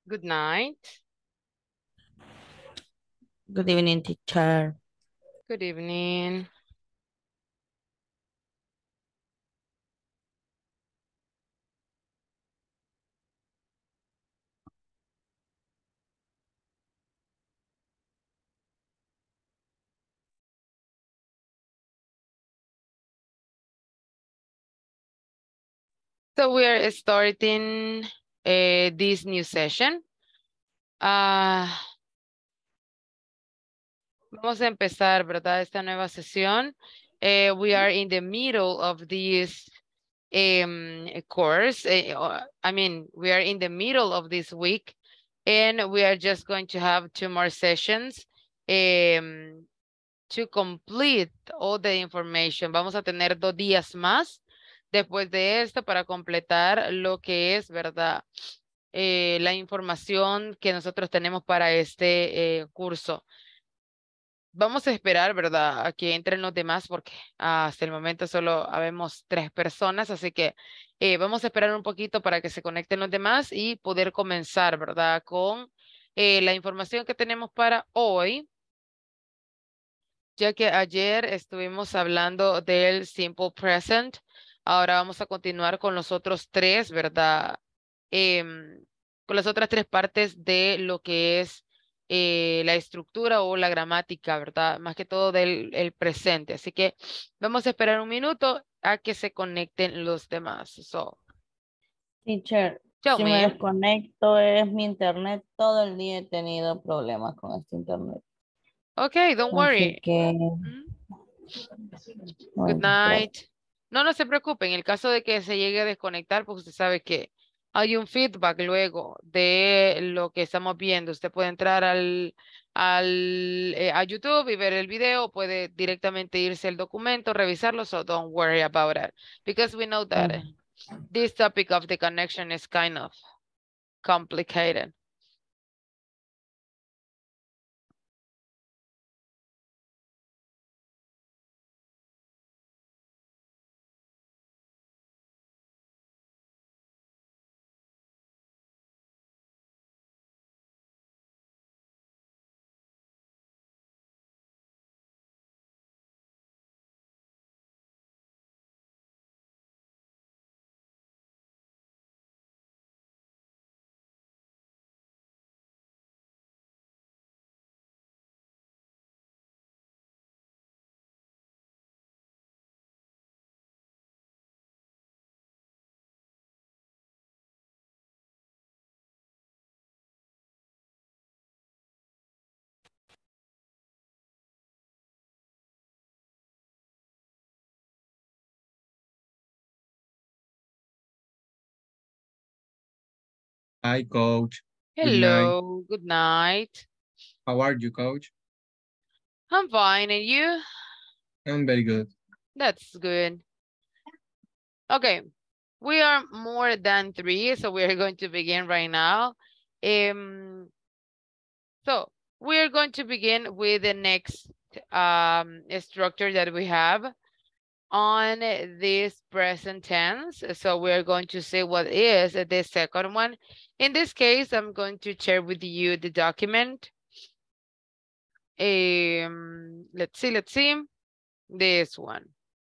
Good night. Good evening, teacher. Good evening. So we are starting this new session. Vamos a empezar, ¿verdad? Esta nueva sesión. We are in the middle of this course. We are in the middle of this week, and we are just going to have 2 more sessions to complete all the information. Vamos a tener 2 días más después de esto para completar lo que es, ¿verdad? La información que nosotros tenemos para este curso. Vamos a esperar, ¿verdad?, a que entren los demás porque hasta el momento solo habemos 3 personas, así que vamos a esperar un poquito para que se conecten los demás y poder comenzar, ¿verdad?, con la información que tenemos para hoy, ya que ayer estuvimos hablando del simple present. Ahora vamos a continuar con los otros 3, ¿verdad? Con las otras 3 partes de lo que es la estructura o la gramática, ¿verdad? Más que todo del el presente. Así que vamos a esperar un minuto a que se conecten los demás. So, Teacher, tell si me me. desconecto es mi internet. Todo el día he tenido problemas con este internet. Okay, don't Así worry. que Mm, Good bueno, night. No, no se preocupen. En el caso de que se llegue a desconectar, pues usted sabe que hay un feedback luego de lo que estamos viendo. Usted puede entrar a YouTube y ver el video, puede directamente irse al documento, revisarlo, so don't worry about it. Because we know that bueno. this topic of the connection is kind of complicated. Hi, coach. Good night. Hello, good night. How are you, coach? I'm fine, and you? I'm very good. That's good. Okay, we are more than 3, so we are going to begin right now. So we are going to begin with the next structure that we have on this present tense. So we're going to say what is the second one. In this case, I'm going to share with you the document. Let's see, this one.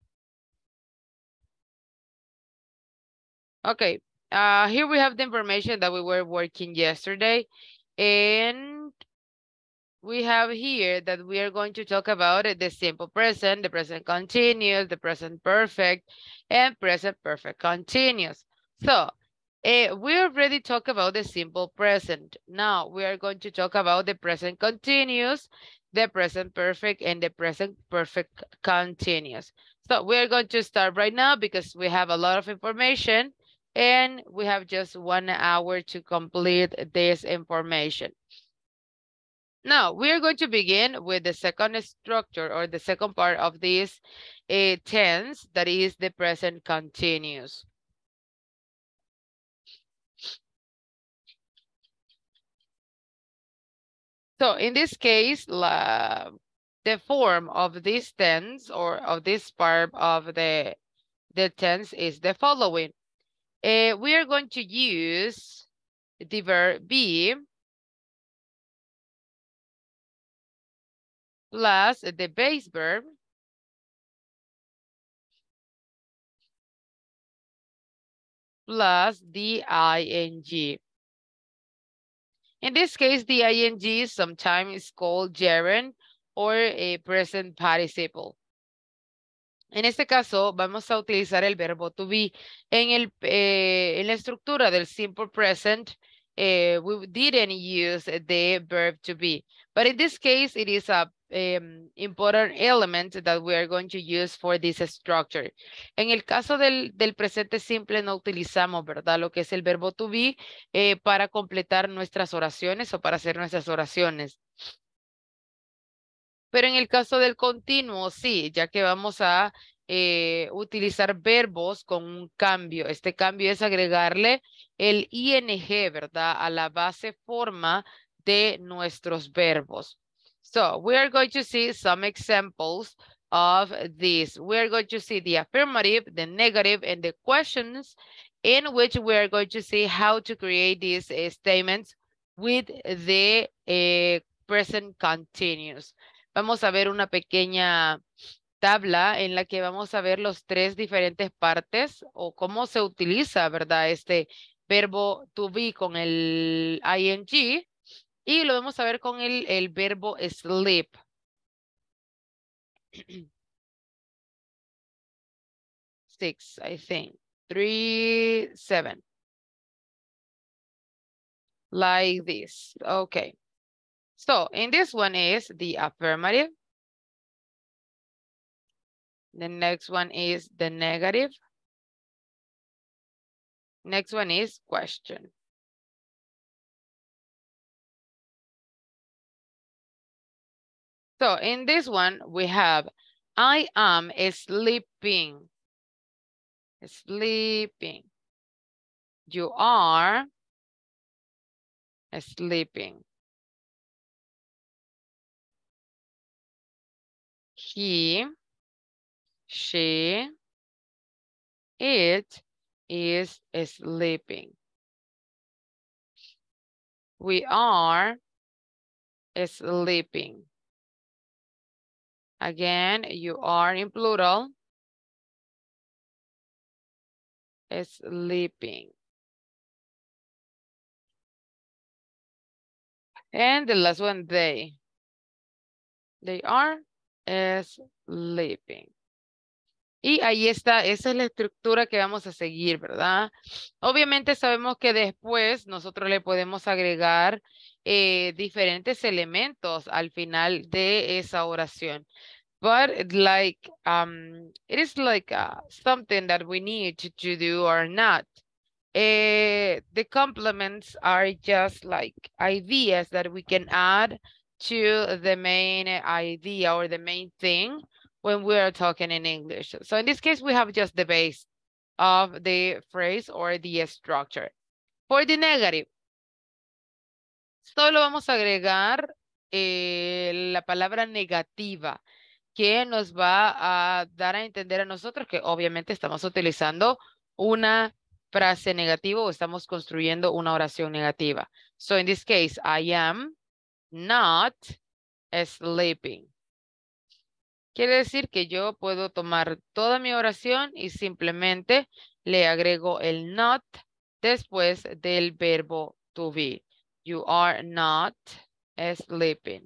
Okay, here we have the information that we were working yesterday, and we have here that we are going to talk about the simple present, the present continuous, the present perfect, and present perfect continuous. So we already talked about the simple present. Now we are going to talk about the present continuous, the present perfect, and the present perfect continuous. So we are going to start right now because we have a lot of information and we have just 1 hour to complete this information. Now, we are going to begin with the second structure or the second part of this tense, that is the present continuous. So in this case, the form of this tense or of this part of the tense is the following. We are going to use the verb be plus the base verb plus the ing. In this case, the ing sometimes called gerund or a present participle. En este caso, vamos a utilizar el verbo to be. En la estructura del simple present, we didn't use the verb to be. But in this case, it is a important element that we are going to use for this structure. En el caso del presente simple no utilizamos, ¿verdad? Lo que es el verbo to be para completar nuestras oraciones o para hacer nuestras oraciones. Pero en el caso del continuo, sí, ya que vamos a utilizar verbos con un cambio. Este cambio es agregarle el ing, ¿verdad? A la base forma de nuestros verbos. So, we are going to see some examples of this. We are going to see the affirmative, the negative, and the questions in which we are going to see how to create these statements with the present continuous. Vamos a ver una pequeña tabla en la que vamos a ver los tres diferentes partes o cómo se utiliza, ¿verdad? Este verbo to be con el ing y lo vamos a ver con el verbo sleep. Six, I think. 3, 7. Like this. Okay. So, in this one is the affirmative. The next one is the negative. Next one is question. So in this one, we have, I am sleeping. Sleeping. You are sleeping. He, she, it is sleeping. We are sleeping. Again, you are in plural. Sleeping. And the last one, they. They are sleeping. Y ahí está, esa es la estructura que vamos a seguir, ¿verdad? Obviamente sabemos que después nosotros le podemos agregar diferentes elementos al final de esa oración. But like, it is like something that we need to do or not. The complements are just like ideas that we can add to the main idea or the main thing when we are talking in English. So in this case, we have just the base of the phrase or the structure. For the negative, solo vamos a agregar la palabra negativa que nos va a dar a entender a nosotros que obviamente estamos utilizando una frase negativa o estamos construyendo una oración negativa. So in this case, I am not sleeping. Quiere decir que yo puedo tomar toda mi oración y simplemente le agrego el not después del verbo to be. You are not sleeping.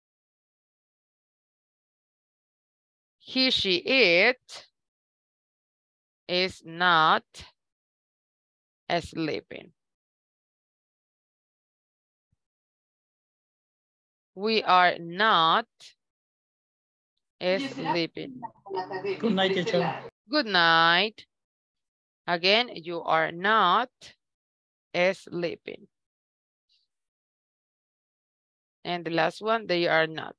He, she, it is not sleeping. We are not sleeping. Good night, teacher. Good night. Again, you are not sleeping. And the last one, they are not.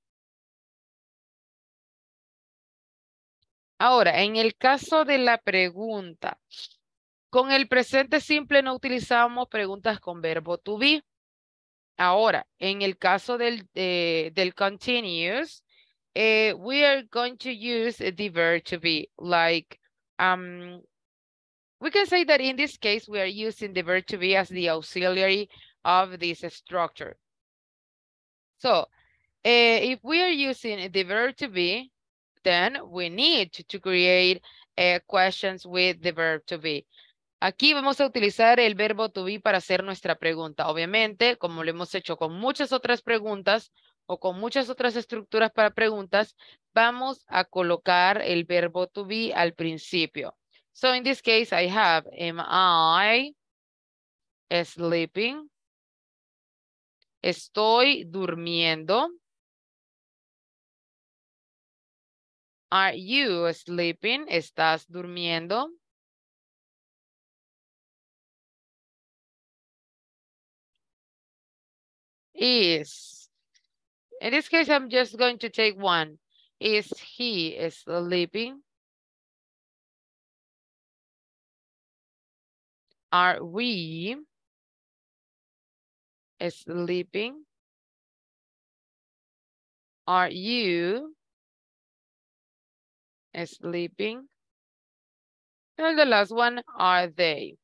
Ahora, en el caso de la pregunta, con el presente simple no utilizamos preguntas con verbo to be. Ahora, en el caso del continuous, we are going to use the verb to be. Like, We can say that in this case, we are using the verb to be as the auxiliary of this structure. So, if we are using the verb to be, then we need to create questions with the verb to be. Aquí vamos a utilizar el verbo to be para hacer nuestra pregunta. Obviamente, como lo hemos hecho con muchas otras preguntas o con muchas otras estructuras para preguntas, vamos a colocar el verbo to be al principio. So in this case, I have, am I sleeping? Estoy durmiendo. Are you sleeping? ¿Estás durmiendo? Is. In this case, I'm just going to take one. Is he sleeping? Are we sleeping? Are you sleeping? And the last one, are they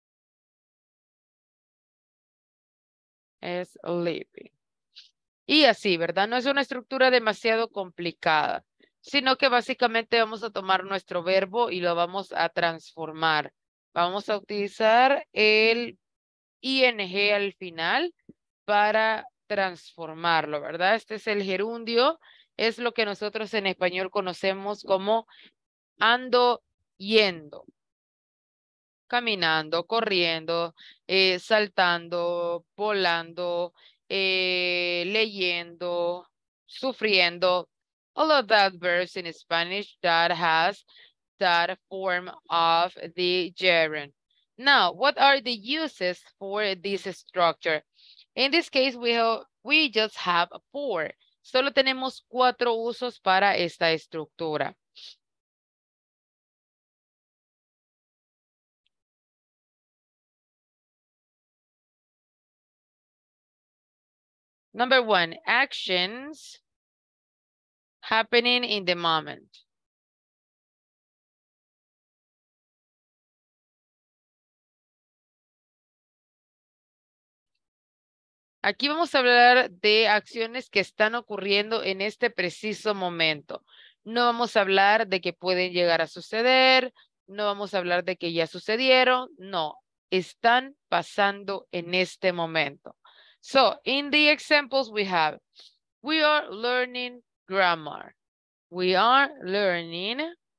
sleeping? Y así, ¿verdad? No es una estructura demasiado complicada, sino que básicamente vamos a tomar nuestro verbo y lo vamos a transformar. Vamos a utilizar el ing al final para transformarlo, ¿verdad? Este es el gerundio, es lo que nosotros en español conocemos como ando yendo, caminando, corriendo, saltando, volando, leyendo, sufriendo. All of that verbs in Spanish that has that form of the gerund. Now, what are the uses for this structure? In this case, we just have 4. Solo tenemos 4 usos para esta estructura. Number 1, actions happening in the moment. Aquí vamos a hablar de acciones que están ocurriendo en este preciso momento. No vamos a hablar de que pueden llegar a suceder, no vamos a hablar de que ya sucedieron, no, están pasando en este momento. So, in the examples we have, we are learning grammar. We are learning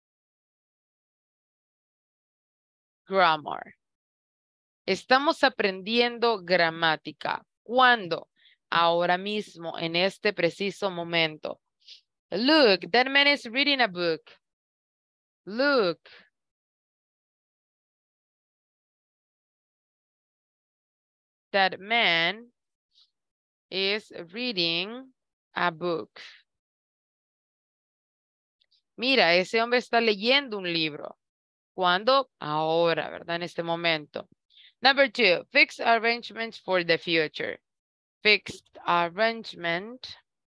grammar. Estamos aprendiendo gramática. ¿Cuándo? Ahora mismo, en este preciso momento. Look, that man is reading a book. Look. That man is reading a book. Mira, ese hombre está leyendo un libro. ¿Cuándo? Ahora, ¿verdad? En este momento. Number 2, fixed arrangements for the future. Fixed arrangement.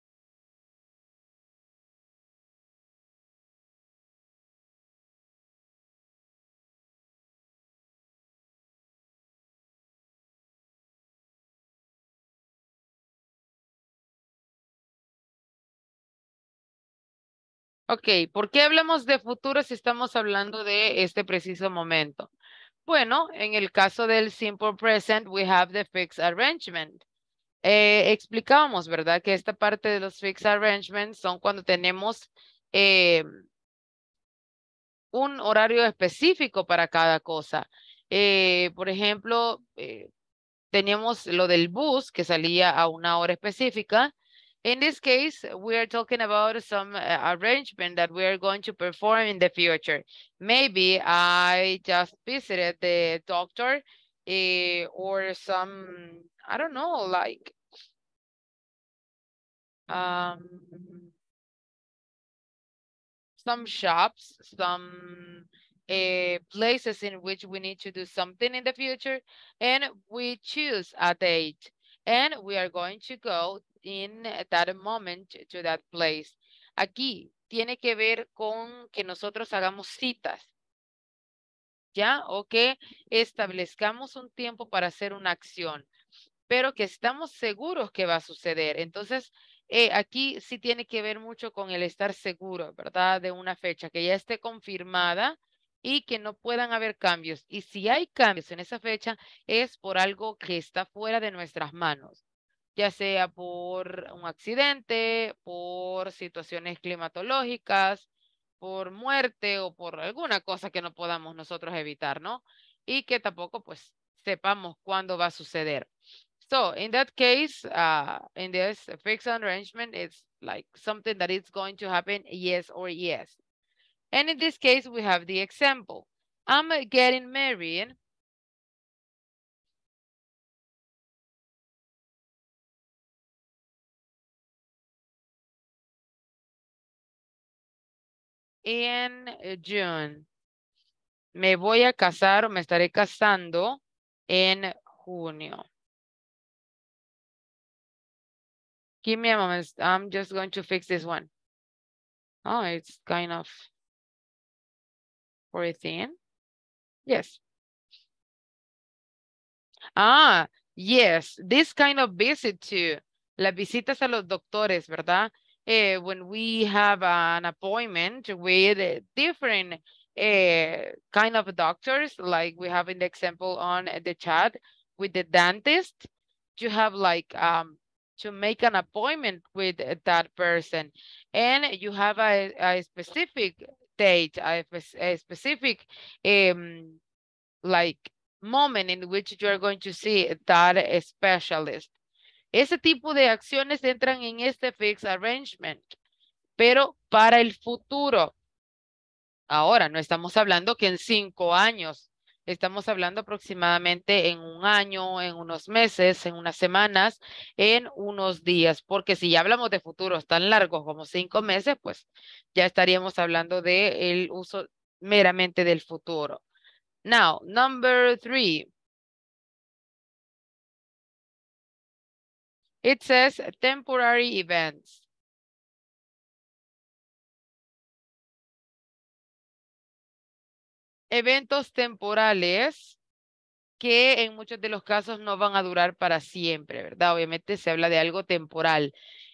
Ok, ¿por qué hablamos de futuro si estamos hablando de este preciso momento? Bueno, en el caso del simple present, we have the fixed arrangement. Explicábamos, ¿verdad? Que esta parte de los fixed arrangements son cuando tenemos un horario específico para cada cosa. Por ejemplo, teníamos lo del bus que salía a una hora específica. In this case, we are talking about some arrangement that we are going to perform in the future. Maybe I just visited the doctor or some, I don't know, like some shops, some places in which we need to do something in the future, and we choose a date, and we are going to go in that moment to that place. Aquí tiene que ver con que nosotros hagamos citas. ¿ya? O que establezcamos un tiempo para hacer una acción, pero que estamos seguros que va a suceder. Entonces, aquí sí tiene que ver mucho con el estar seguro, ¿verdad? De una fecha que ya esté confirmada y que no puedan haber cambios. Y si hay cambios en esa fecha, es por algo que está fuera de nuestras manos, ya sea por un accidente, por situaciones climatológicas, por muerte o por alguna cosa que no podamos nosotros evitar, ¿no? Y que tampoco pues sepamos cuándo va a suceder. So in that case, in this fixed arrangement, it's like something that is going to happen, yes or yes. And in this case, we have the example. I'm getting married in June. Me voy a casar o me estaré casando en junio. Give me a moment. I'm just going to fix this one. Oh, it's kind of 14. Yes. Ah, yes. This kind of visit too. Las visitas a los doctores, ¿verdad? When we have an appointment with different kind of doctors, like we have in the example on the chat with the dentist, you have like to make an appointment with that person, and you have a specific date, a specific like moment in which you are going to see that specialist. Ese tipo de acciones entran en este fixed arrangement, pero para el futuro. Ahora, no estamos hablando que en 5 años, estamos hablando aproximadamente en un año, en unos meses, en unas semanas, en unos días, porque si ya hablamos de futuros tan largos como 5 meses, pues ya estaríamos hablando de el uso meramente del futuro. Now, number 3. It says temporary events. Eventos temporales que en muchos de los casos no van a durar para siempre, ¿verdad? Obviamente se habla de algo temporal.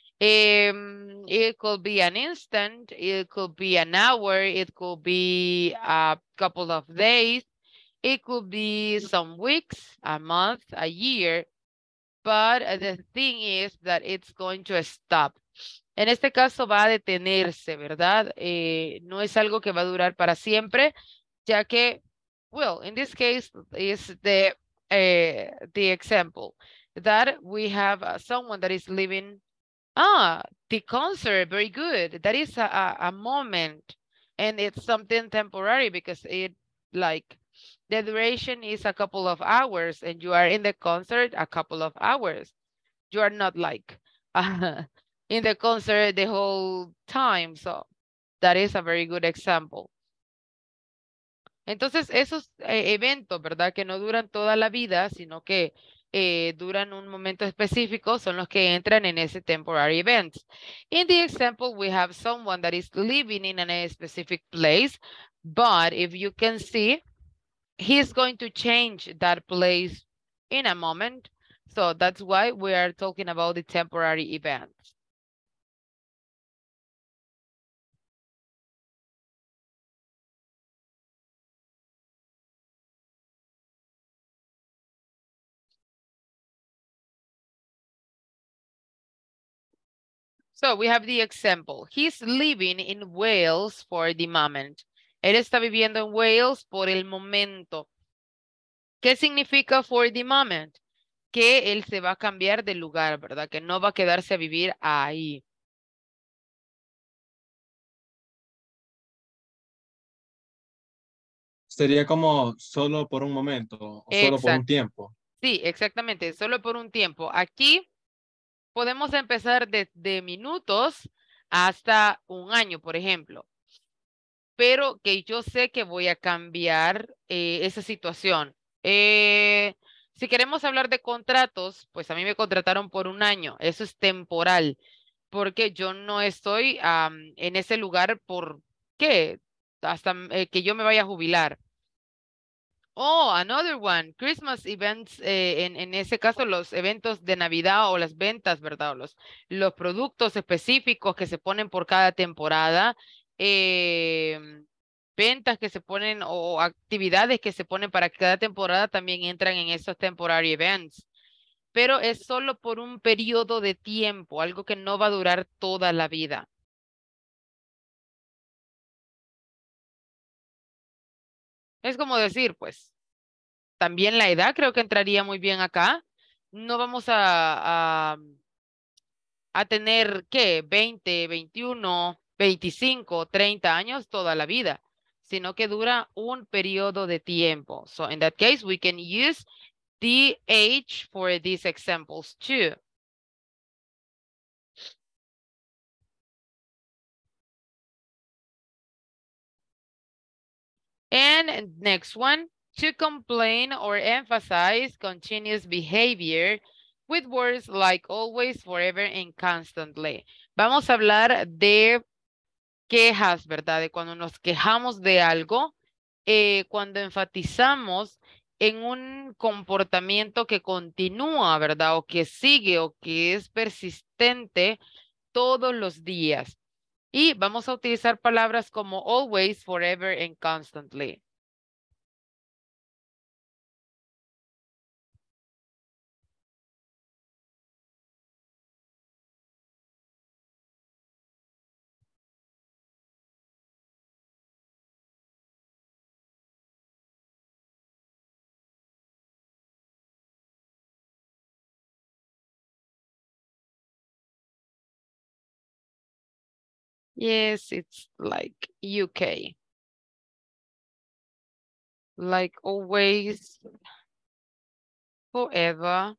It could be an instant, it could be an hour, it could be a couple of days, it could be some weeks, a month, a year, but the thing is that it's going to stop. En este caso va a detenerse, ¿verdad? No es algo que va a durar para siempre, ya que, well, in this case is the example that we have someone that is living, the concert, very good. That is a moment, and it's something temporary because it like the duration is a couple of hours and you are in the concert a couple of hours. You are not like in the concert the whole time. So that is a very good example. Entonces, esos eventos, ¿verdad? Que no duran toda la vida, sino que duran un momento específico, son los que entran en ese temporary event. In the example, we have someone that is living in a specific place, but if you can see, he's going to change that place in a moment. So that's why we are talking about the temporary events. So we have the example. He's living in Wales for the moment. Él está viviendo en Wales por el momento. ¿Qué significa for the moment? Que él se va a cambiar de lugar, ¿verdad? Que no va a quedarse a vivir ahí. Sería como solo por un momento o solo por un tiempo. Sí, exactamente, solo por un tiempo. Aquí podemos empezar de minutos hasta un año, por ejemplo. Pero que yo sé que voy a cambiar esa situación. Si queremos hablar de contratos, pues a mí me contrataron por un año. Eso es temporal, porque yo no estoy en ese lugar por, ¿qué? Hasta que yo me vaya a jubilar. Oh, another one. Christmas events, en ese caso, los eventos de Navidad o las ventas, ¿verdad? O los productos específicos que se ponen por cada temporada. Ventas que se ponen o actividades que se ponen para cada temporada también entran en esos temporary events. Pero es solo por un periodo de tiempo, algo que no va a durar toda la vida. Es como decir, pues, también la edad creo que entraría muy bien acá. No vamos a tener, ¿qué? 20, 21, 25, 30 años toda la vida, sino que dura un periodo de tiempo. So in that case, we can use the age for these examples too. And next one, to complain or emphasize continuous behavior with words like always, forever, and constantly. Vamos a hablar de quejas, ¿verdad? De cuando nos quejamos de algo, cuando enfatizamos en un comportamiento que continúa, ¿verdad? O que sigue o que es persistente todos los días. Y vamos a utilizar palabras como always, forever, and constantly. Yes, it's like UK. Like always, forever,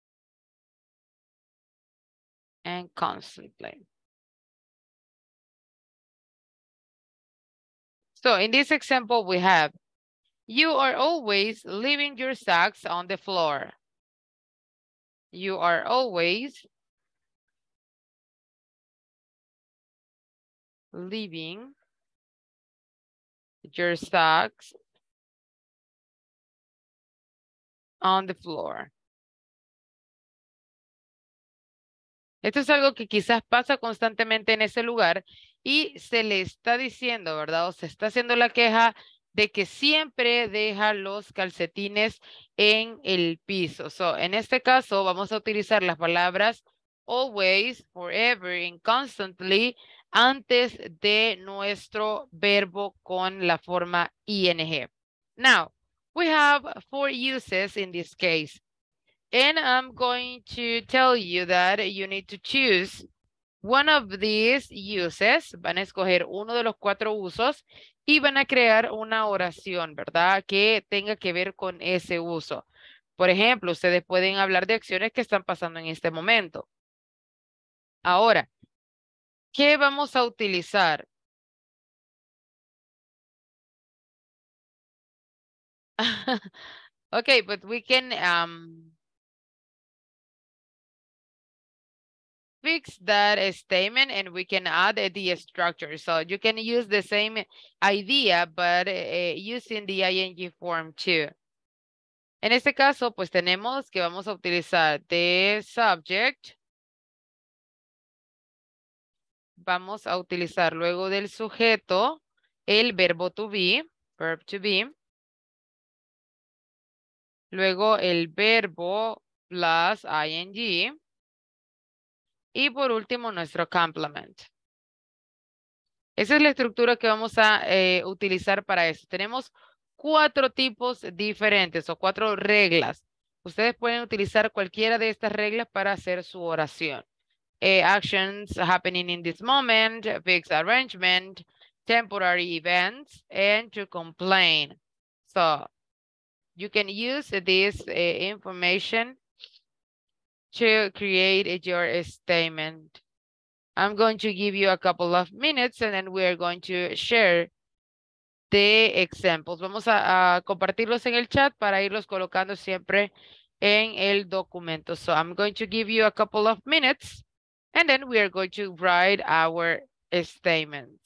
and constantly. So in this example, we have, you are always leaving your socks on the floor. You are always leaving your socks on the floor. Esto es algo que quizás pasa constantemente en ese lugar y se le está diciendo, ¿verdad? O se está haciendo la queja de que siempre deja los calcetines en el piso. So, en este caso vamos a utilizar las palabras always, forever, and constantly antes de nuestro verbo con la forma ing. Now, we have 4 uses in this case. And I'm going to tell you that you need to choose one of these uses. Van a escoger uno de los 4 usos y van a crear una oración, ¿verdad? Que tenga que ver con ese uso. Por ejemplo, ustedes pueden hablar de acciones que están pasando en este momento. Ahora, ¿qué vamos a utilizar? Okay, but we can fix that statement and we can add the structure. So you can use the same idea, but using the ing form too. En este caso, pues tenemos que vamos a utilizar the subject. Vamos a utilizar luego del sujeto el verbo to be, verb to be. Luego el verbo plus ing. Y por último, nuestro complement. Esa es la estructura que vamos a utilizar para eso. Tenemos 4 tipos diferentes o 4 reglas. Ustedes pueden utilizar cualquiera de estas reglas para hacer su oración. Actions happening in this moment, fixed arrangement, temporary events, and to complain. So, you can use this information to create your statement. I'm going to give you a couple of minutes and then we're going to share the examples. Vamos a compartirlos en el chat para irlos colocando siempre en el documento. So I'm going to give you a couple of minutes and then we are going to write our statements.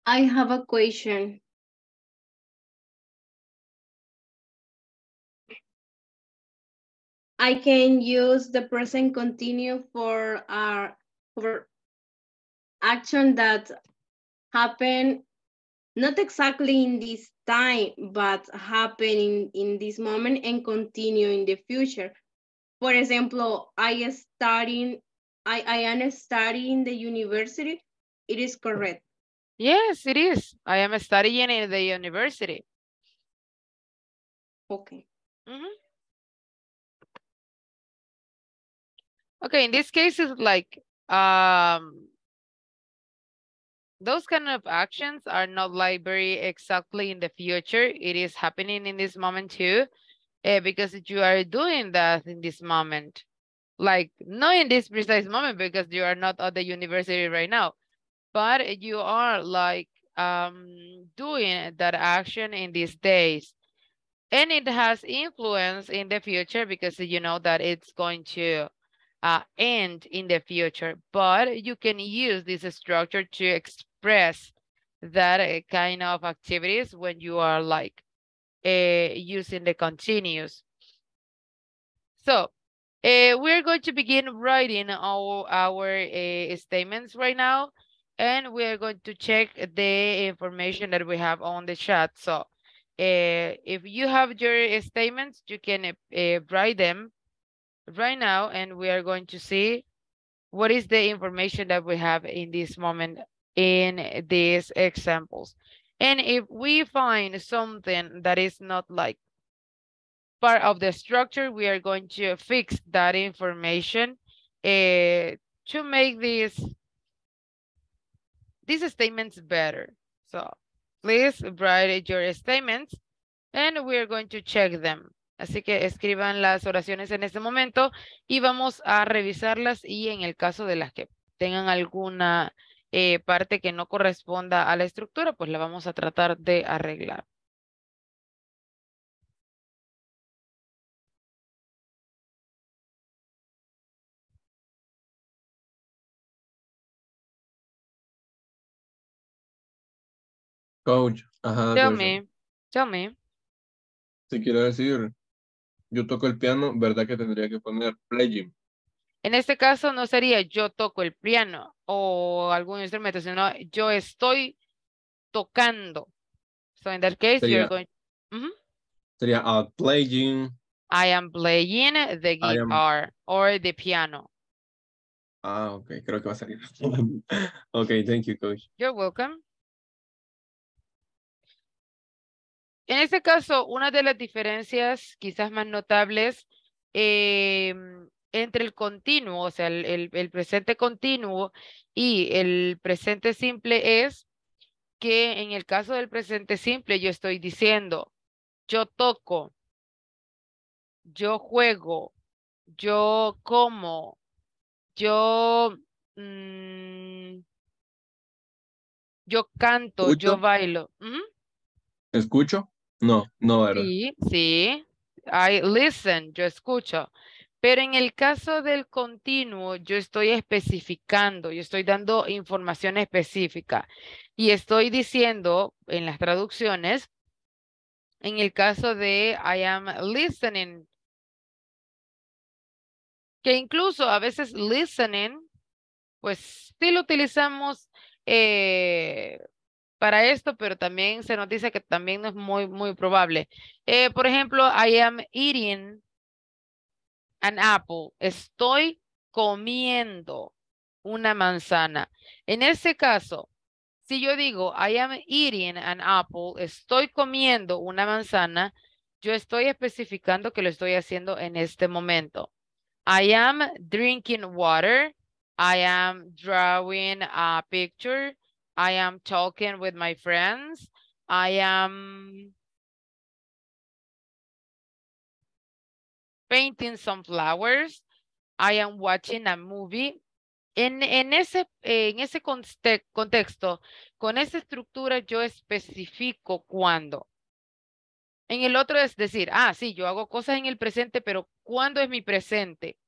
I have a question. I can use the present continue for action that happen not exactly in this time, but happen in this moment and continue in the future. For example, I am studying the university. It is correct. Yes, it is. I am studying in the university. Okay. Mhm. Okay, in this case, it's like those kind of actions are not like very exactly in the future. It is happening in this moment too, because you are doing that in this moment. Like, not in this precise moment because you are not at the university right now, but you are like doing that action in these days. And it has influence in the future because you know that it's going to end in the future, but you can use this structure to express that kind of activities when you are like using the continuous. So we're going to begin writing our statements right now, and we're going to check the information that we have on the chat. So if you have your statements, you can write them right now, and we are going to see what is the information that we have in this moment in these examples. And if we find something that is not like part of the structure, we are going to fix that information to make these statements better. So please write your statements and we are going to check them. Así que escriban las oraciones en este momento y vamos a revisarlas, y en el caso de las que tengan alguna parte que no corresponda a la estructura, pues la vamos a tratar de arreglar. Coach, ajá, Tell me. Si quiere decir, yo toco el piano, ¿verdad que tendría que poner playing? En este caso no sería yo toco el piano o algún instrumento, sino yo estoy tocando. So in that case, you're Sería, going. sería playing. I am playing the guitar or the piano. Ok, creo que va a salir. Ok, thank you, coach. You're welcome. En este caso, una de las diferencias quizás más notables entre el continuo, o sea, el presente continuo y el presente simple es que en el caso del presente simple yo estoy diciendo, yo toco, yo juego, yo como, yo, yo canto, yo ¿Escucho? bailo. ¿Escucho? No, ¿verdad? Sí, sí. I listen, yo escucho. Pero en el caso del continuo, yo estoy especificando, yo estoy dando información específica y estoy diciendo en las traducciones, en el caso de I am listening, que incluso a veces listening, pues sí lo utilizamos para esto, pero también se nos dice que también no es muy probable. Por ejemplo, I am eating an apple. Estoy comiendo una manzana. En ese caso, si yo digo I am eating an apple, estoy comiendo una manzana, yo estoy especificando que lo estoy haciendo en este momento. I am drinking water. I am drawing a picture. I am talking with my friends. I am painting some flowers. I am watching a movie. En ese contexto, con esa estructura, yo especifico cuándo. En el otro es decir, sí, yo hago cosas en el presente, pero ¿cuándo es mi presente?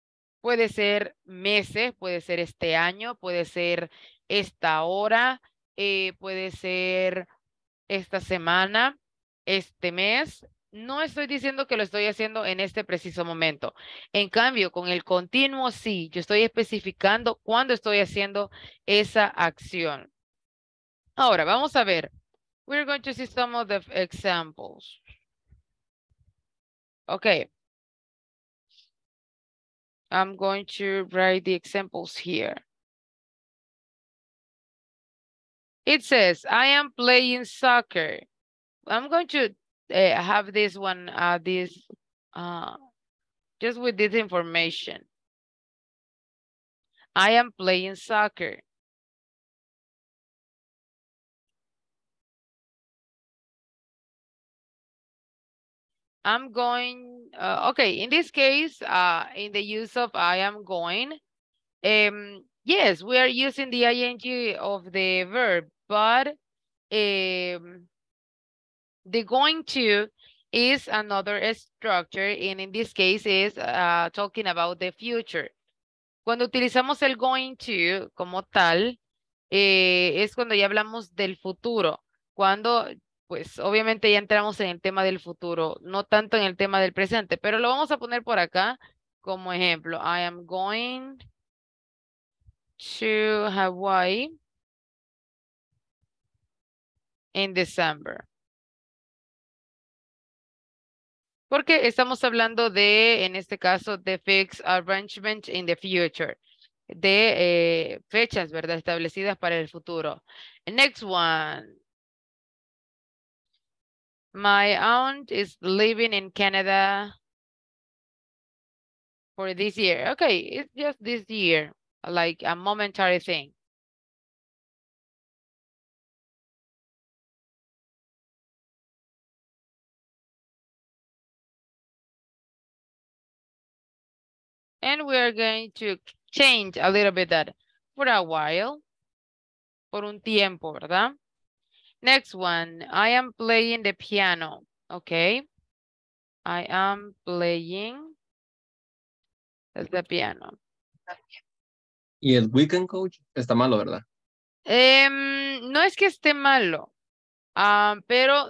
Puede ser meses, puede ser este año, puede ser esta hora, puede ser esta semana, este mes. No estoy diciendo que lo estoy haciendo en este preciso momento. En cambio, con el continuo sí, yo estoy especificando cuándo estoy haciendo esa acción. Ahora, vamos a ver. We're going to see some of the examples. Okay. I'm going to write the examples here. It says, I am playing soccer. I'm going to have this one, just with this information. I am playing soccer. I'm going, okay, in this case, in the use of I am going, yes, we are using the ing of the verb, but the going to is another structure, and in this case is talking about the future. Cuando utilizamos el going to como tal, es cuando ya hablamos del futuro, cuando pues obviamente ya entramos en el tema del futuro, no tanto en el tema del presente, pero lo vamos a poner por acá como ejemplo. I am going to Hawaii in December. Porque estamos hablando de, en este caso, de fixed arrangement in the future, de fechas, ¿verdad? Establecidas para el futuro. Next one. My aunt is living in Canada for this year. Okay, it's just this year, like a momentary thing. And we are going to change a little bit that for a while, por un tiempo, ¿verdad? Next one, I am playing the piano, okay? I am playing the piano. Y el weekend coach está malo, ¿verdad? No es que esté malo, pero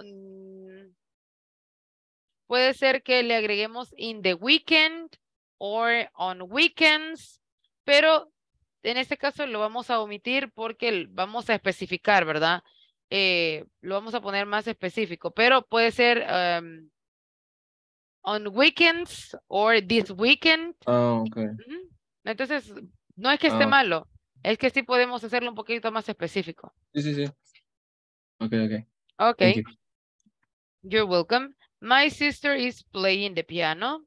puede ser que le agreguemos in the weekend or on weekends, pero en este caso lo vamos a omitir porque vamos a especificar, ¿verdad? Lo vamos a poner más específico, pero puede ser on weekends or this weekend. Ah, ok. Entonces, no es que esté malo, es que sí podemos hacerlo un poquito más específico. Sí, sí, sí. Ok, ok. Okay. Thank you. You're welcome. My sister is playing the piano.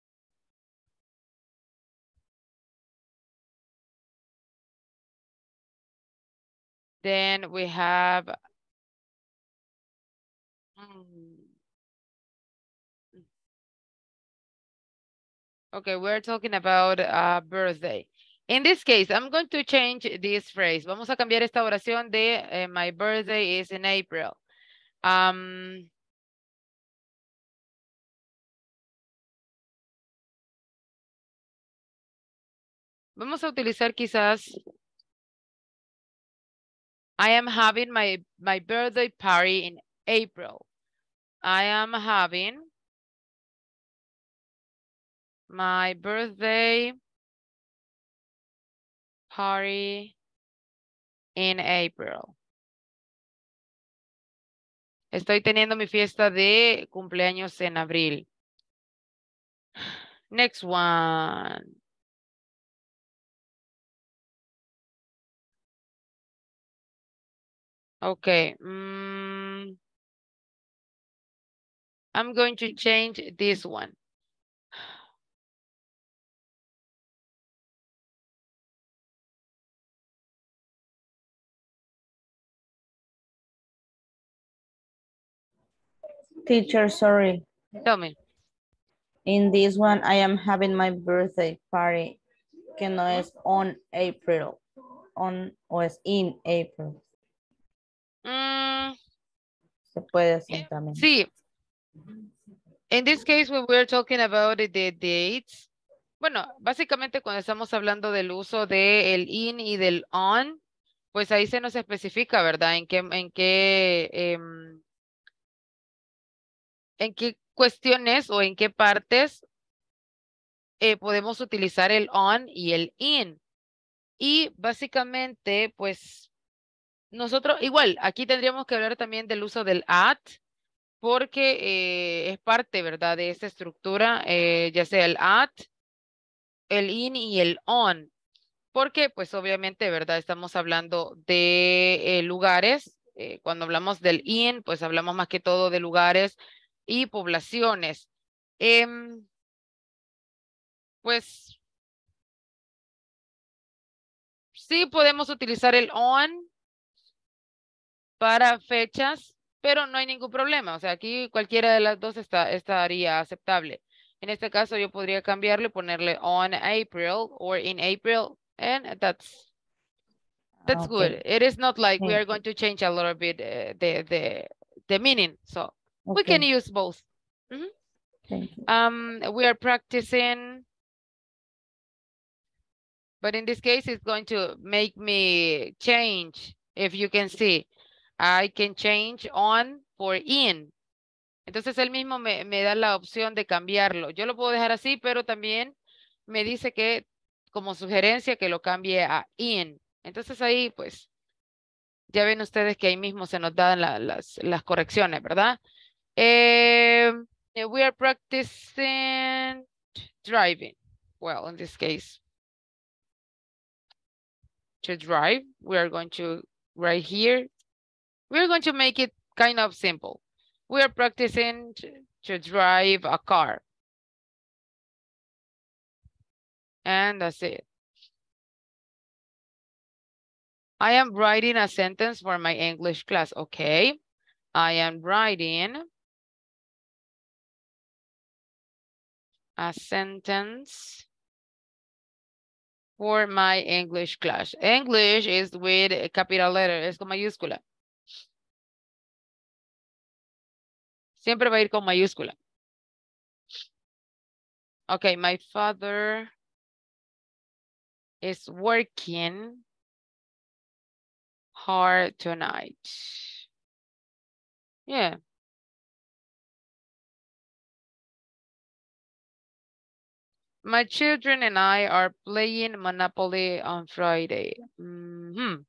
Then we have okay, we're talking about a birthday. In this case, I'm going to change this phrase. Vamos a cambiar esta oración de my birthday is in April. Vamos a utilizar quizás I am having my birthday party in April. I am having my birthday party in April. Estoy teniendo mi fiesta de cumpleaños en abril. Next one. Okay. I'm going to change this one. Teacher, sorry. Tell me. In this one, I am having my birthday party, que no es on April, on o es in April. Se puede hacer también. Sí. In this case, when we're talking about the dates, bueno, básicamente cuando estamos hablando del uso del in y del on, pues ahí se nos especifica, ¿verdad? En qué cuestiones o en qué partes podemos utilizar el on y el in. Y básicamente, pues, nosotros, igual, aquí tendríamos que hablar también del uso del at, porque es parte, ¿verdad? De esta estructura, ya sea el at, el in y el on. Porque, pues, obviamente, ¿verdad? Estamos hablando de lugares. Cuando hablamos del in, pues hablamos más que todo de lugares y poblaciones. Pues sí podemos utilizar el on para fechas, pero no hay ningún problema. O sea, aquí cualquiera de las dos estaría aceptable. En este caso yo podría cambiarle, ponerle on April or in April, and that's good. Okay. It is not like we Thank are going to change a little bit the meaning. So we can Okay. use both. Mhm. Thank you. We are practicing, but in this case, it's going to make me change. If you can see, I can change on for in. Entonces él mismo me da la opción de cambiarlo. Yo lo puedo dejar así, pero también me dice que como sugerencia que lo cambie a in. Entonces ahí pues ya ven ustedes que ahí mismo se nos dan las correcciones, ¿verdad? We are practicing driving. Well, in this case, to drive, we are going to right here. We're going to make it kind of simple. We are practicing to drive a car. And that's it. I am writing a sentence for my English class. Okay. I am writing a sentence for my English class. English is with a capital letter, es con mayúscula. Siempre va a ir con mayúscula. Okay, my father is working hard tonight. Yeah. My children and I are playing Monopoly on Friday. Mm-hmm.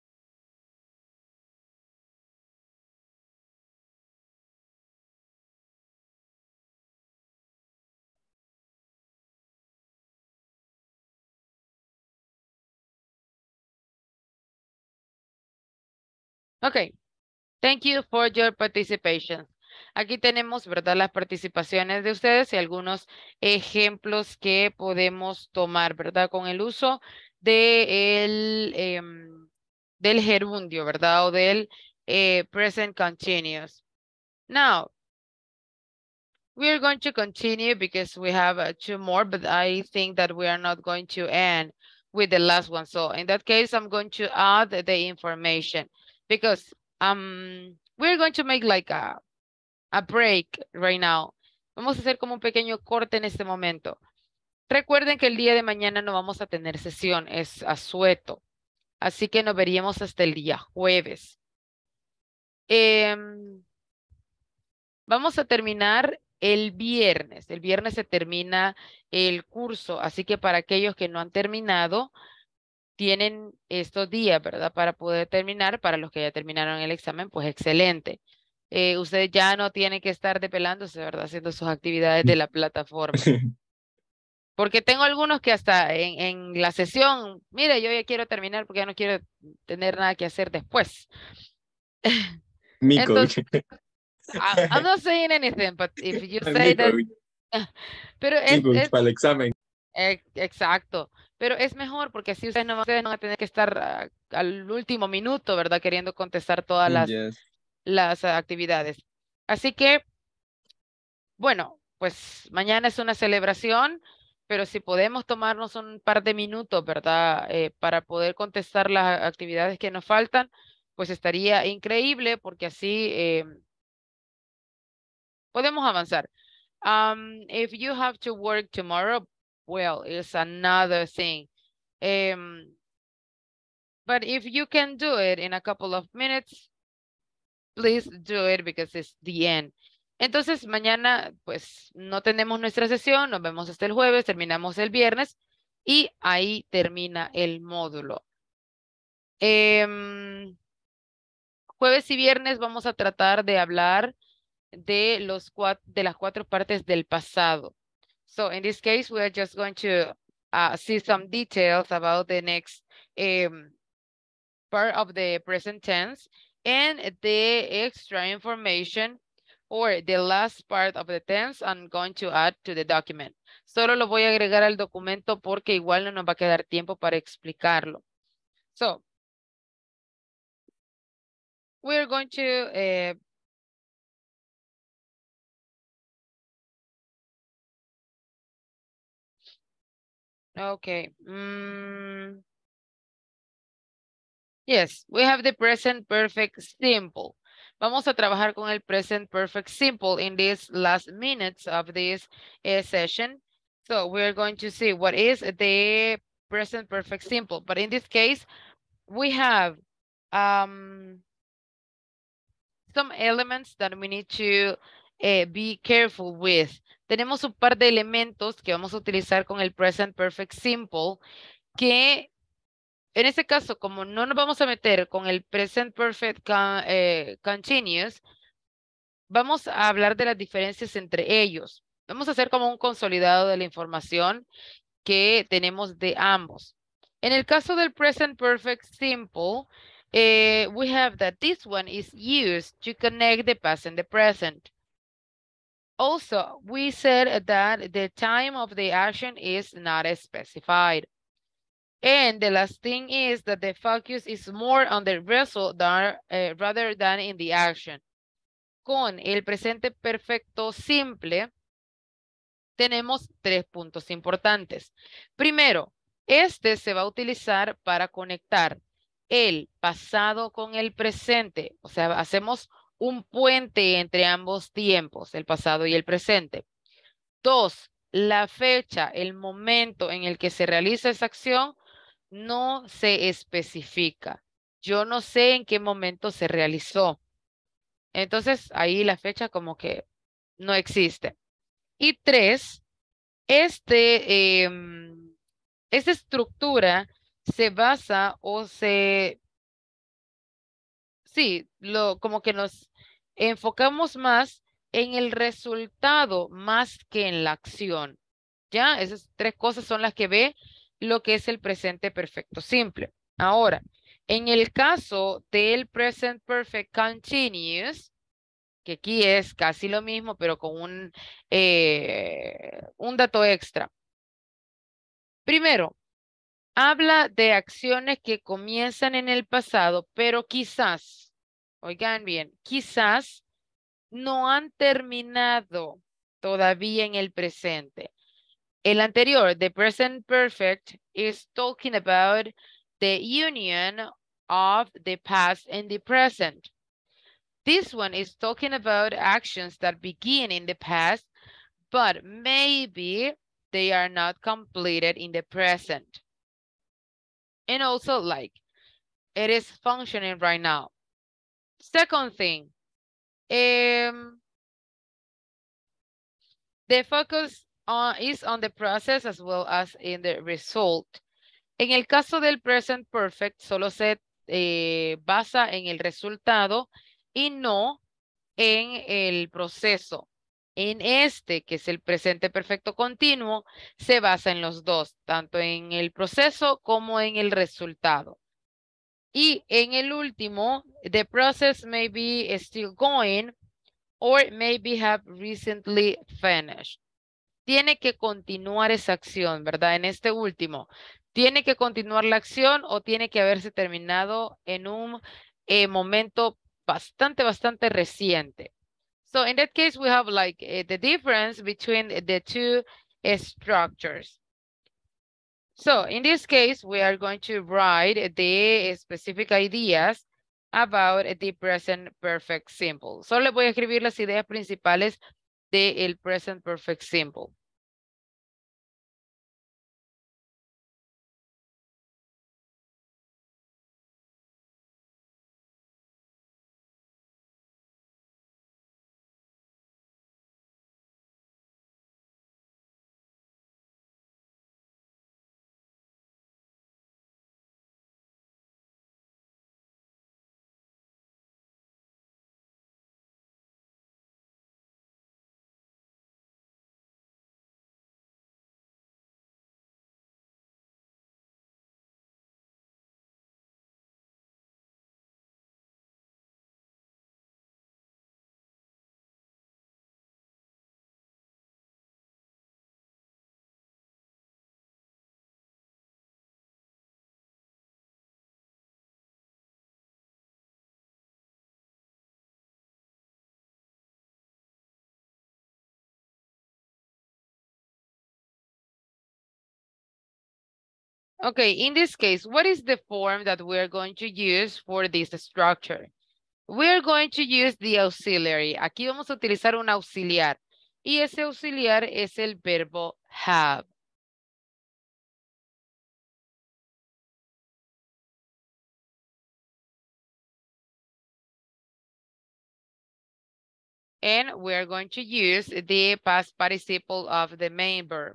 Okay. Thank you for your participation. Aquí tenemos, ¿verdad? Las participaciones de ustedes y algunos ejemplos que podemos tomar, ¿verdad? Con el uso del gerundio, ¿verdad? O del present continuous. Now, we are going to continue because we have 2 more, but I think that we are not going to end with the last one. So in that case, I'm going to add the information because we're going to make like a break right now. Vamos a hacer como un pequeño corte en este momento. Recuerden que el día de mañana no vamos a tener sesión, es asueto. Así que nos veríamos hasta el día jueves. Vamos a terminar el viernes. El viernes se termina el curso, así que para aquellos que no han terminado, tienen estos días, ¿verdad? Para poder terminar. Para los que ya terminaron el examen, pues excelente. Ustedes ya no tienen que estar depelándose, ¿verdad? Haciendo sus actividades de la plataforma. Porque tengo algunos que hasta en la sesión, mire, yo ya quiero terminar porque ya no quiero tener nada que hacer después. Mi Entonces, coach. I'm not saying anything, but if you Mi say that, coach. pero Mi coach para el examen. exacto, pero es mejor porque así ustedes no van a tener que estar al último minuto, ¿verdad? Queriendo contestar todas Yes. las actividades. Así que, bueno, pues mañana es una celebración, pero si podemos tomarnos un par de minutos, ¿verdad? Para poder contestar las actividades que nos faltan, pues estaría increíble porque así podemos avanzar. If you have to work tomorrow, well, it's another thing. But if you can do it in a couple of minutes, please do it because it's the end. Entonces, mañana, pues, no tenemos nuestra sesión, nos vemos hasta el jueves, terminamos el viernes y ahí termina el módulo. Jueves y viernes vamos a tratar de hablar de las 4 partes del pasado. So, in this case, we are just going to see some details about the next part of the present tense and the extra information or the last part of the tense I'm going to add to the document. Solo lo voy a agregar al documento porque igual no nos va a quedar tiempo para explicarlo. So, we're going to okay. Yes, we have the present perfect simple. Vamos a trabajar con el present perfect simple in these last minutes of this session. So we're going to see what is the present perfect simple. But in this case, we have some elements that we need to be careful with. Tenemos un par de elementos que vamos a utilizar con el present perfect simple que en este caso, como no nos vamos a meter con el present perfect continuous, vamos a hablar de las diferencias entre ellos. Vamos a hacer como un consolidado de la información que tenemos de ambos. En el caso del present perfect simple, we have that this one is used to connect the past and the present. Also, we said that the time of the action is not specified. And the last thing is that the focus is more on the result rather than in the action. Con el presente perfecto simple, tenemos 3 puntos importantes. Primero, este se va a utilizar para conectar el pasado con el presente. O sea, hacemos un puente entre ambos tiempos, el pasado y el presente. 2, la fecha, el momento en el que se realiza esa acción, no se especifica. Yo no sé en qué momento se realizó. Entonces, ahí la fecha como que no existe. Y 3, esta estructura se basa o como que nos enfocamos más en el resultado más que en la acción. ¿Ya? Esas 3 cosas son las que ve lo que es el presente perfecto simple. Ahora, en el caso del present perfect continuous, que aquí es casi lo mismo, pero con un dato extra. Primero, habla de acciones que comienzan en el pasado, pero quizás, oigan bien, quizás no han terminado todavía en el presente. El anterior, the present perfect, is talking about the union of the past and the present. This one is talking about actions that begin in the past, but maybe they are not completed in the present. And also, like, it is functioning right now. Second thing, the focus is on the process as well as in the result. En el caso del present perfect, solo se basa en el resultado y no en el proceso. En este, que es el presente perfecto continuo, se basa en los dos, tanto en el proceso como en el resultado. Y en el último, the process may be still going or maybe have recently finished. Tiene que continuar esa acción, ¿verdad? En este último, ¿tiene que continuar la acción o tiene que haberse terminado en un momento bastante reciente? So in that case, we have like the difference between the two structures. So in this case, we are going to write the specific ideas about the present perfect simple. Solo voy a escribir las ideas principales del present perfect simple. Okay, in this case, what is the form that we're going to use for this structure? We're going to use the auxiliary. Aquí vamos a utilizar un auxiliar. Y ese auxiliar es el verbo have. And we're going to use the past participle of the main verb.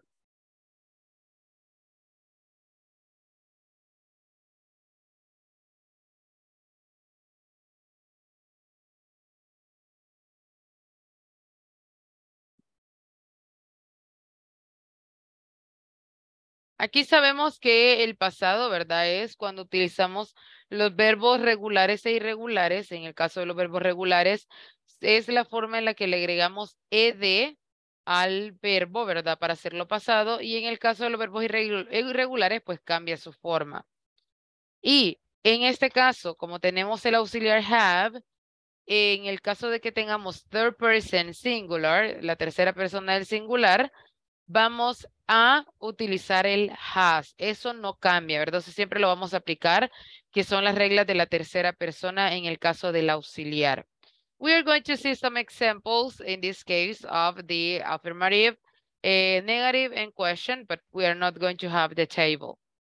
Aquí sabemos que el pasado, ¿verdad? Es cuando utilizamos los verbos regulares e irregulares. En el caso de los verbos regulares, es la forma en la que le agregamos ed al verbo, ¿verdad? Para hacerlo pasado. Y en el caso de los verbos irregulares, pues cambia su forma. Y en este caso, como tenemos el auxiliar have, en el caso de que tengamos third person singular, la tercera persona del singular, vamos a utilizar el has. Eso no cambia, ¿verdad? Entonces siempre lo vamos a aplicar, que son las reglas de la tercera persona en el caso del auxiliar. We are going to see some examples in this case of the affirmative, negative, and question, but we are not going to have the table.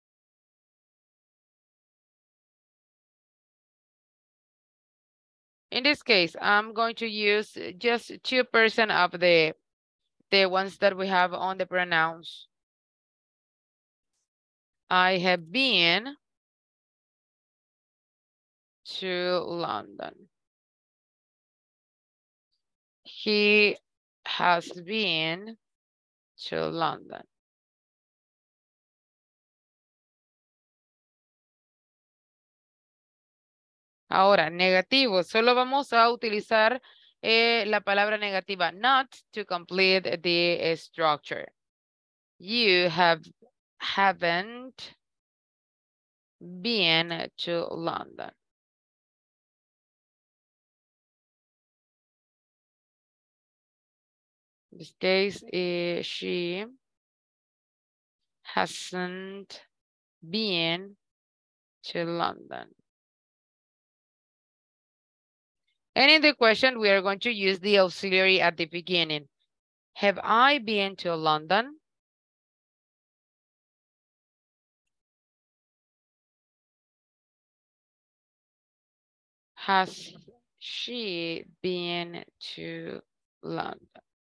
In this case, I'm going to use just 2% of the ones that we have on the pronouns. I have been to London. He has been to London. Ahora, negativo. Solo vamos a utilizar la palabra negativa not to complete the structure. You haven't been to London. In this case, she hasn't been to London. And in the question, we are going to use the auxiliary at the beginning. Have I been to London? Has she been to London?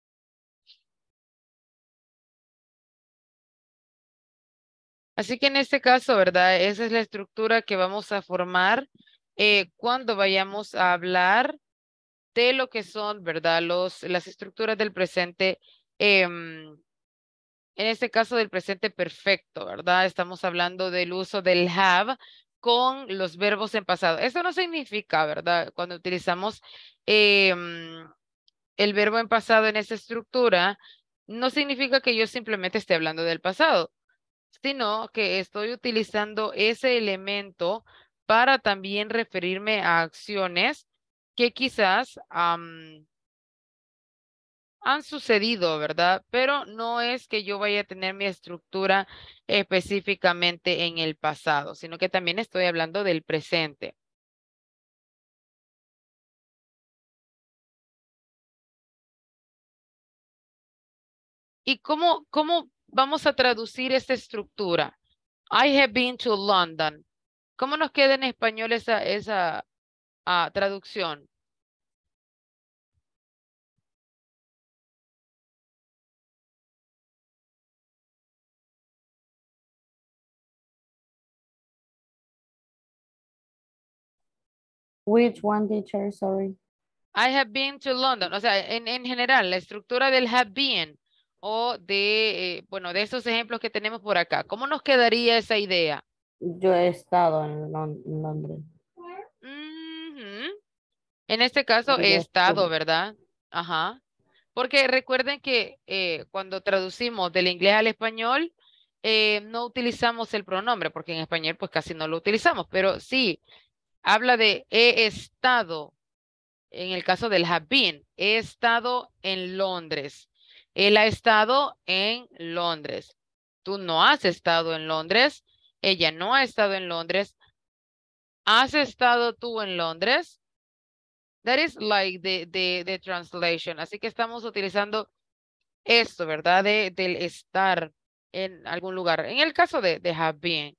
Así que en este caso, ¿verdad? Esa es la estructura que vamos a formar cuando vayamos a hablar de lo que son, ¿verdad? Las estructuras del presente, en este caso del presente perfecto, ¿verdad? Estamos hablando del uso del have con los verbos en pasado. Eso no significa, ¿verdad? Cuando utilizamos el verbo en pasado en esa estructura, no significa que yo simplemente esté hablando del pasado, sino que estoy utilizando ese elemento para también referirme a acciones que quizás han sucedido, ¿verdad? Pero no es que yo vaya a tener mi estructura específicamente en el pasado, sino que también estoy hablando del presente. ¿Y cómo vamos a traducir esta estructura? I have been to London. ¿Cómo nos queda en español esa traducción? Which one, teacher? Sorry. I have been to London. O sea, en general, la estructura del have been o de, bueno, de esos ejemplos que tenemos por acá. ¿Cómo nos quedaría esa idea? Yo he estado en Londres. En este caso, Yo he estado, estuve. ¿verdad? Ajá. Porque recuerden que cuando traducimos del inglés al español, no utilizamos el pronombre, porque en español pues casi no lo utilizamos, pero sí, habla de he estado, en el caso del have been, he estado en Londres. Él ha estado en Londres. Tú no has estado en Londres, Ella no ha estado en Londres. ¿Has estado tú en Londres? That is like the translation. Así que estamos utilizando esto, ¿verdad? Del estar en algún lugar. En el caso de have been.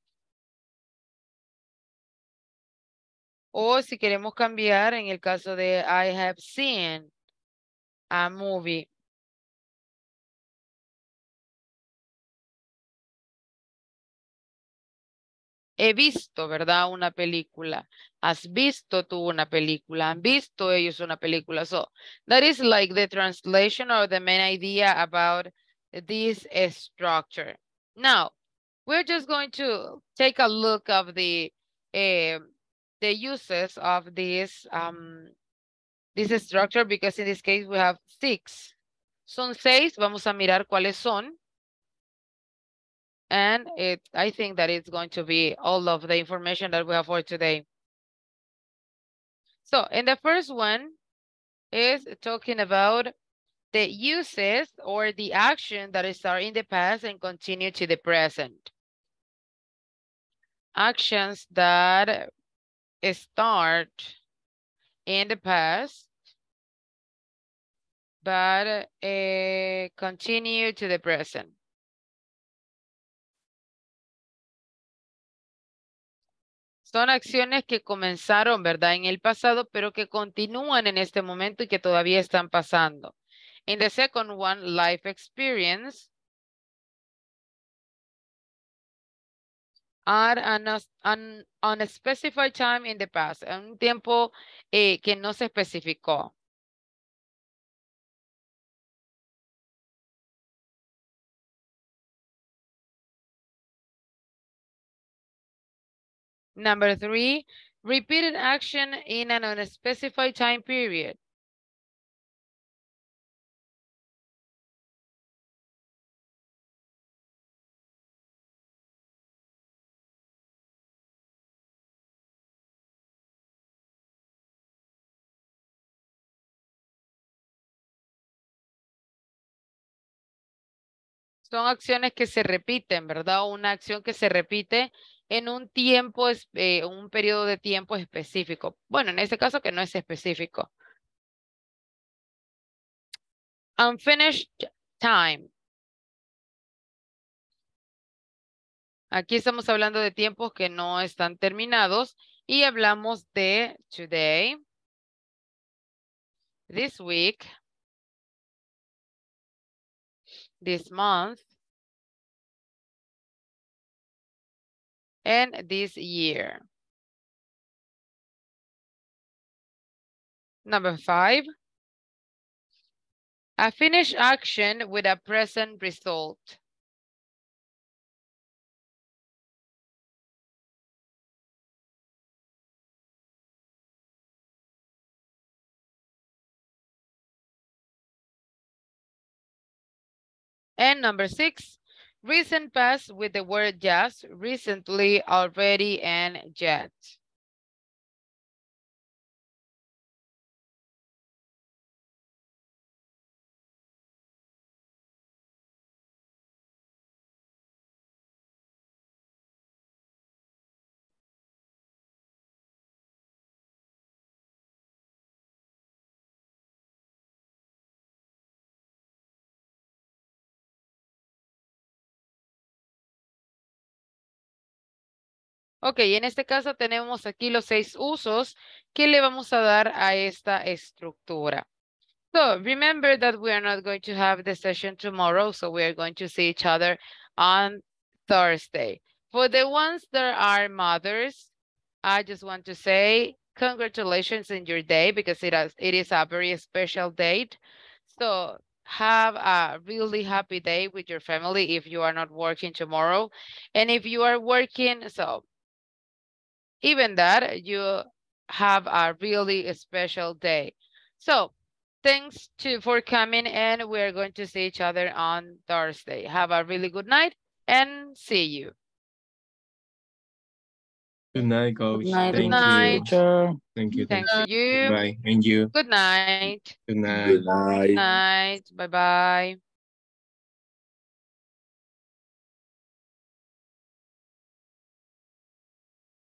O si queremos cambiar, en el caso de I have seen a movie. He visto, ¿verdad? Una película. Has visto tú una película. Han visto ellos una película. So that is like the translation or the main idea about this structure. Now, we're just going to take a look of the uses of this structure because in this case we have 6. Son 6. Vamos a mirar cuáles son. And I think that it's going to be all of the information that we have for today. So, and the first one is talking about the uses or the action that start in the past and continue to the present. Actions that start in the past but continue to the present. Son acciones que comenzaron, ¿verdad? En el pasado, pero que continúan en este momento y que todavía están pasando. In the second one, life experience. At an unspecified time in the past. En un tiempo que no se especificó. Number 3, repeated action in an unspecified time period. Son acciones que se repiten, ¿verdad? Una acción que se repite en un tiempo, un periodo de tiempo específico. Bueno, en este caso que no es específico. Unfinished time. Aquí estamos hablando de tiempos que no están terminados y hablamos de today, this week, this month, and this year. Number 5, a finished action with a present result. And number 6, recent past with the word just, recently, already, and yet. Ok, en este caso tenemos aquí los 6 usos que le vamos a dar a esta estructura. So remember that we are not going to have the session tomorrow, so we are going to see each other on Thursday. For the ones that are mothers, I just want to say congratulations in your day because it is a very special date. So have a really happy day with your family if you are not working tomorrow. And if you are working, so even that, you have a really special day. So thanks for coming, and we're going to see each other on Thursday. Have a really good night and see you. Good night, coach. Good night. Thank Good night. you. Teacher. Thank you. Thanks to you. Bye. And you. Good night. Good night. Good night. Good night. Bye-bye.